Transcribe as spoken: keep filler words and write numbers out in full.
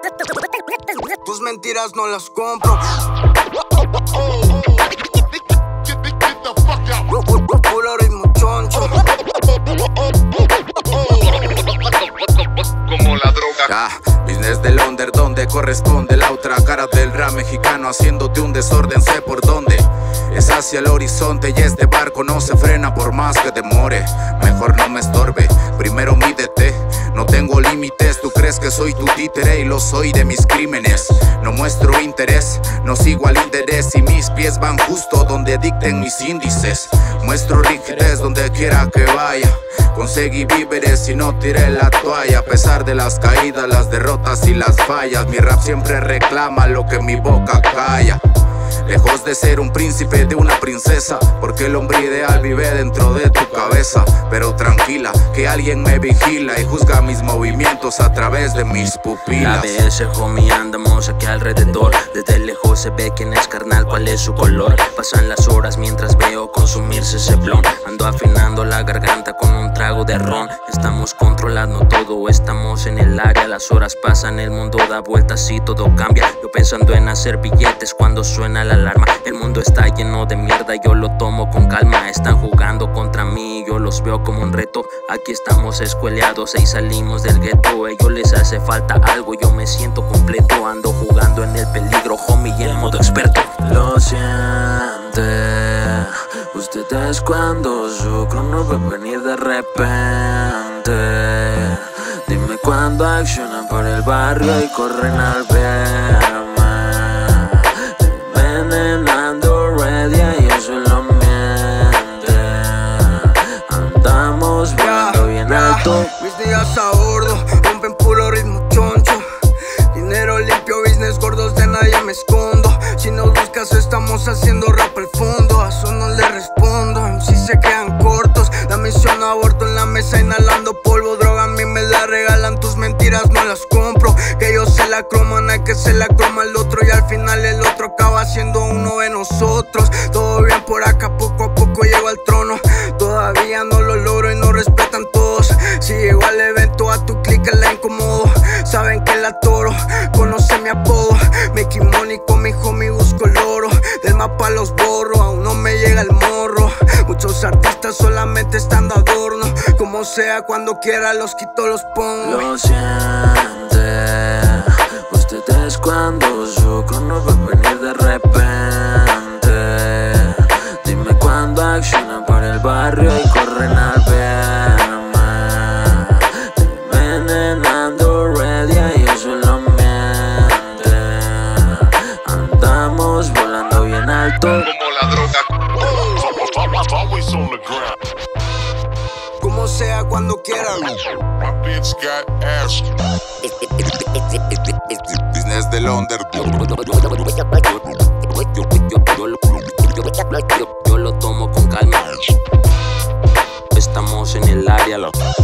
Tus mentiras no las compro. Puro ritmo choncho. Como la droga. Ah, business del under donde corresponde la otra cara del rap mexicano, haciéndote un desorden, sé por dónde. Es hacia el horizonte y este barco no se frena por más que demore. Mejor no me estorbe, primero mídete. No tengo límites, tú crees que soy tu títere y lo soy de mis crímenes. No muestro interés, no sigo al interés y mis pies van justo donde dicten mis índices. Muestro rigidez donde quiera que vaya. Conseguí víveres y no tiré la toalla. A pesar de las caídas, las derrotas y las fallas, mi rap siempre reclama lo que mi boca calla. Lejos de ser un príncipe de una princesa, porque el hombre ideal vive dentro de tu cabeza. Pero tranquila, que alguien me vigila y juzga mis movimientos a través de mis pupilas. La B S, homie, andamos aquí alrededor. Desde lejos se ve quién es carnal, cuál es su color. Pasan las horas mientras veo consumirse ese blon. Ando afinando la garganta con un trago de ron. Estamos controlando todo, estamos en el área. Las horas pasan, el mundo da vueltas y todo cambia. Yo pensando en hacer billetes cuando suena la alarma. El mundo está lleno de mierda, yo lo tomo con calma. Están jugando contra mí, yo los veo como un reto. Aquí estamos escueleados y salimos del gueto. A ellos les hace falta algo, yo me siento completo. Ando jugando en el peligro, homie, y en modo experto. Lo siente ustedes cuando su crono va a venir de repente. Dime cuando accionan por el barrio y corren al verme. Envenenando ready y eso lo miente. Andamos volando bien alto. Mis días a bordo rompen puro ritmo choncho. Dinero limpio, business gordos, de nadie me escondo. Si nos buscas estamos haciendo rap al fondo. A eso no le respondo, si se quedan cortos. La misión aborto en la mesa inhalando polvo. Droga a mí me la regalan, tus mentiras no las compro. Que ellos se la croman, hay que se la croma al otro. Y al final el otro acaba siendo uno de nosotros. Todo bien por acá, poco a poco llego al trono. Todavía no lo logro y no respetan todos. Si llego al evento a tu clica la incomodo. Saben que la toro, conoce mi apodo. Make money con mi homie busco el oro. Del mapa los borro, aún no me llega el morro. Muchos artistas solamente están de adorno. Como sea, cuando quiera los quito, los pongo. Lo siente ustedes cuando su crono va a venir de repente. Dime cuando accionan por el barrio y corren al verme. Envenenando ready y eso lo miente. Andamos volando bien alto. Como la droga. Como sea, cuando quiera. My bitch got ass. Business del under. Yo lo tomo con calma. Estamos en el área, loco.